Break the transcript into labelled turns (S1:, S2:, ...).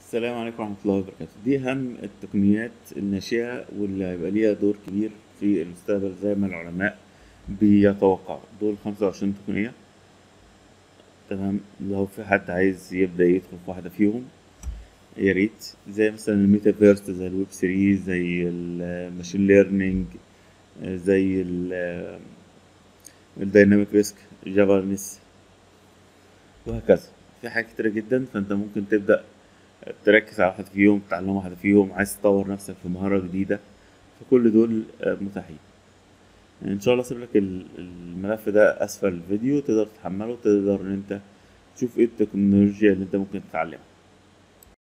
S1: السلام عليكم ورحمة الله وبركاته. دي أهم التقنيات الناشئة واللي هيبقى ليها دور كبير في المستقبل زي ما العلماء بيتوقعوا. دول 25 تقنية. تمام، لو في حد عايز يبدأ يدخل في واحدة فيهم يا ريت، زي مثلا الميتافيرس، زي الويب 3، زي الماشين ليرنينج، زي الدايناميك ريسك، جافرنس، وهكذا. في حاجات كتيرة جدا، فانت ممكن تبدأ تركز على واحد فيهم، تتعلم واحدة فيهم، عايز تطور نفسك في مهارة جديدة، فكل دول متاحين. يعني ان شاء الله اسيب لك الملف ده اسفل الفيديو، تقدر تحمله، تقدر ان انت تشوف ايه التكنولوجيا اللي انت ممكن تتعلمها.